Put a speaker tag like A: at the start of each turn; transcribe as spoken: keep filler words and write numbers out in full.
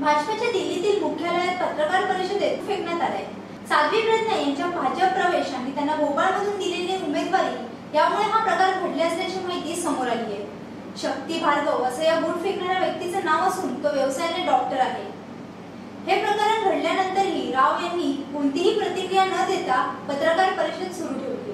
A: भाजपच्या दिल्लीतील मुख्यालयात पत्रकार परिषदेत फेकण्यात आले। साध्वी प्रज्ञा यांच्या भाजप प्रवेश आणि त्यांना भोपाळमधून दिलेली उमेदवारी यामुळे हा प्रकार घडले असल्याची माहिती समोर आली आहे। शक्ती भार्गव असं या बूट फेकणाऱ्या व्यक्तीचं नाव असून तो व्यवसायाने डॉक्टर आहे। हे प्रकरण घडल्यानंतरही राव यांनी कोणतीही प्रतिक्रिया न देता पत्रकार परिषद सुरू ठेवली।